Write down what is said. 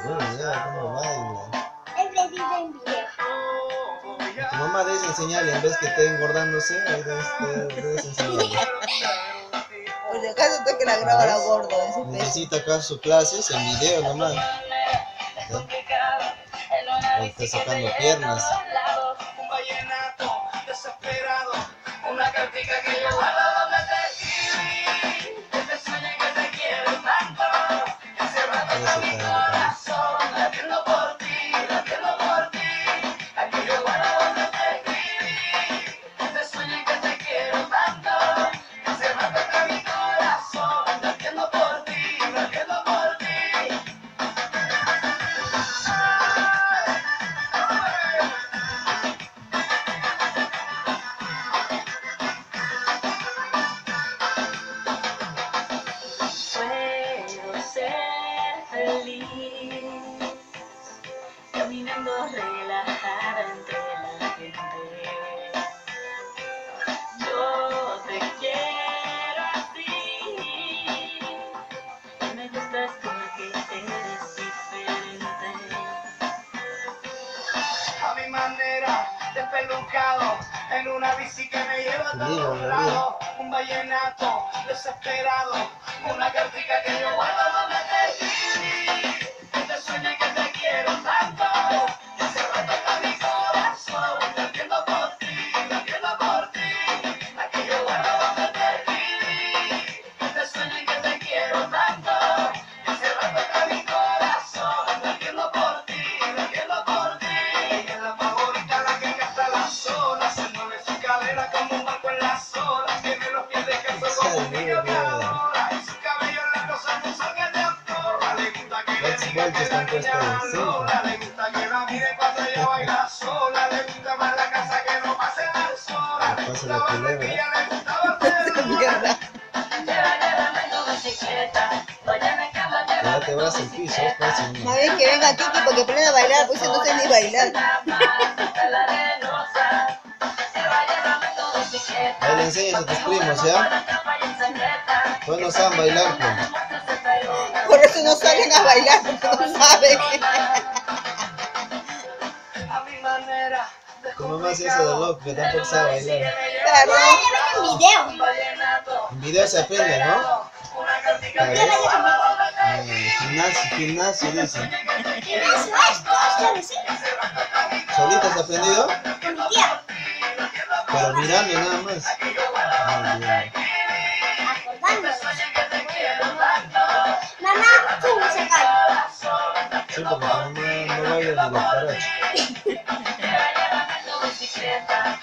Bueno, ya, ¿cómo baila? El vestido en video. Tu mamá debes enseñarle, en vez que esté engordándose, ahí debes enseñarle. Por si acaso tú que la graba la gordo de ese peso. Necesita acá sus clases en video nomás. ¿Ya? Ahí está sacando piernas. Un vallenato desesperado, una cartica que yo guardo donde te escribí. Que te sueñe que te quiero tanto, que hace rato está mi corazón latiendo por ti, latiendo por ti. Aquí yo guardo donde te escribí. Que te sueñe que te quiero tanto, que hace rato está mi corazón latiendo por ti, latiendo por ti. Puedo ser feliz caminando relajada entre la gente. Yo te quiero así. Me gustas porque eres diferente. A mi manera, despelucado, en una bici que me lleva a todos lados. Un vallenato desesperado, una cartica que yo guardo donde te escribí. Que te sueñe que te quiero tanto, que hace rato está mi corazón latiendo por ti, latiendo por ti. Aquí yo guardo donde te escribí. Que te sueñe que te quiero tanto, que hace rato está mi corazón latiendo por ti, latiendo por ti. Ella es la favorita, la que gasta la zona, se mueve su cadera como un barco en las olas, tiene los pies de queso como un niño que adora, y su cabello en la cosa no salga de autora. Le gusta que le diga que la niña valora, le gusta que la mire cuando ella baila sola, le gusta más la casa que no pase al sol. Pasa la culebra. Le gustaba hacer Mierda. Ya te vas al piso, es fácil. Más bien que venga Kiki porque aprenda a bailar, pues yo no sé ni bailar. Ahí le enseñas a tus primos, ¿ya? Pues no saben bailar, pues. Por eso no salen a bailar, porque no saben. a mi manera. Tu mamá hace eso de loco, que tampoco sabe bailar. Claro. En video. En video se aprende, ¿no? A ver. Gimnasio, dice. Eso es todo, ¿sí? ¿Solita has aprendido? Con mi tía. Pero mirando nada más. Muy bien. Acordándonos. Mamá, tú se cae. Sí, porque tu mamá no baila ni los parachos. Bicicleta.